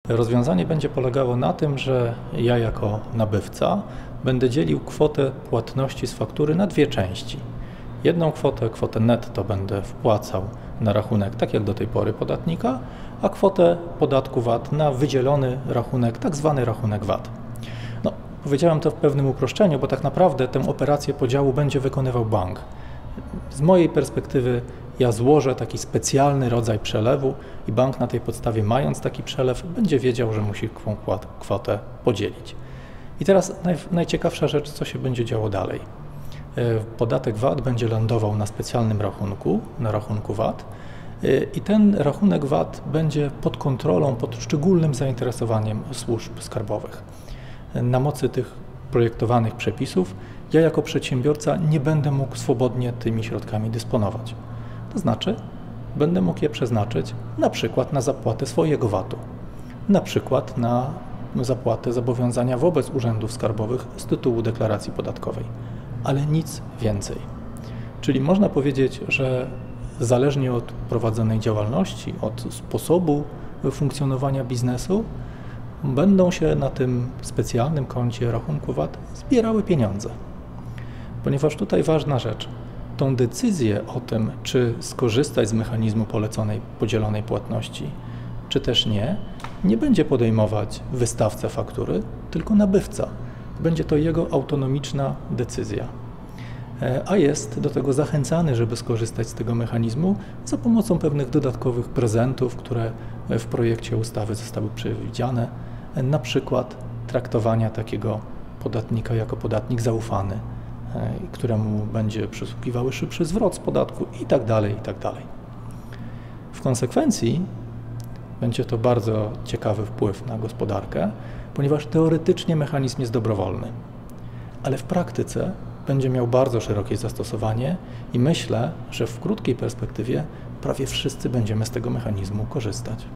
Rozwiązanie będzie polegało na tym, że ja jako nabywca będę dzielił kwotę płatności z faktury na dwie części. Jedną kwotę netto będę wpłacał na rachunek, tak jak do tej pory podatnika, a kwotę podatku VAT na wydzielony rachunek, tak zwany rachunek VAT. Powiedziałem to w pewnym uproszczeniu, bo tak naprawdę tę operację podziału będzie wykonywał bank. Z mojej perspektywy ja złożę taki specjalny rodzaj przelewu i bank na tej podstawie, mając taki przelew, będzie wiedział, że musi kwotę podzielić. I teraz najciekawsza rzecz, co się będzie działo dalej. Podatek VAT będzie lądował na specjalnym rachunku, na rachunku VAT i ten rachunek VAT będzie pod kontrolą, pod szczególnym zainteresowaniem służb skarbowych. Na mocy tych projektowanych przepisów ja jako przedsiębiorca nie będę mógł swobodnie tymi środkami dysponować. To znaczy będę mógł je przeznaczyć na przykład na zapłatę swojego VAT-u, na przykład na zapłatę zobowiązania wobec urzędów skarbowych z tytułu deklaracji podatkowej, ale nic więcej. Czyli można powiedzieć, że zależnie od prowadzonej działalności, od sposobu funkcjonowania biznesu, będą się na tym specjalnym koncie rachunku VAT zbierały pieniądze. Ponieważ tutaj ważna rzecz, tą decyzję o tym, czy skorzystać z mechanizmu poleconej podzielonej płatności, czy też nie będzie podejmować wystawca faktury, tylko nabywca. Będzie to jego autonomiczna decyzja. A jest do tego zachęcany, żeby skorzystać z tego mechanizmu za pomocą pewnych dodatkowych prezentów, które w projekcie ustawy zostały przewidziane, na przykład traktowania takiego podatnika jako podatnik zaufany, któremu będzie przysługiwały szybszy zwrot z podatku itd., itd. W konsekwencji będzie to bardzo ciekawy wpływ na gospodarkę, ponieważ teoretycznie mechanizm jest dobrowolny, ale w praktyce będzie miał bardzo szerokie zastosowanie i myślę, że w krótkiej perspektywie prawie wszyscy będziemy z tego mechanizmu korzystać.